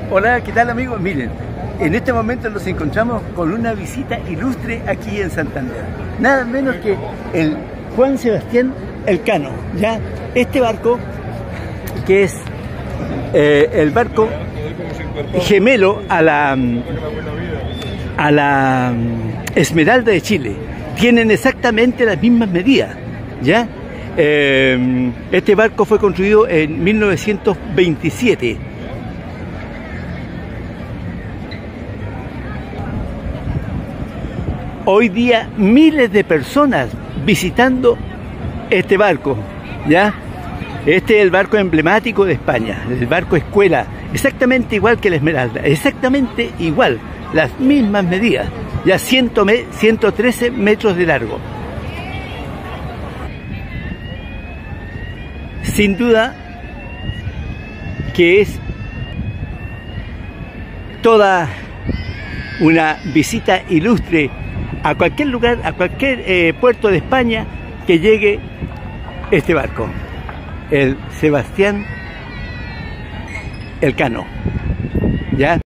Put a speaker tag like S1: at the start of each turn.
S1: Hola, ¿qué tal amigos? Miren, en este momento nos encontramos con una visita ilustre aquí en Santander. Nada menos que el Juan Sebastián Elcano, ¿ya? Este barco, que es el barco gemelo a la Esmeralda de Chile. Tienen exactamente las mismas medidas, ¿ya? Este barco fue construido en 1927. Hoy día miles de personas visitando este barco, ¿ya? Este es el barco emblemático de España, el barco escuela, exactamente igual que la Esmeralda, exactamente igual, las mismas medidas, ya 113 metros de largo. Sin duda que es toda una visita ilustre a cualquier lugar, a cualquier puerto de España que llegue este barco, el Sebastián Elcano, ¿ya?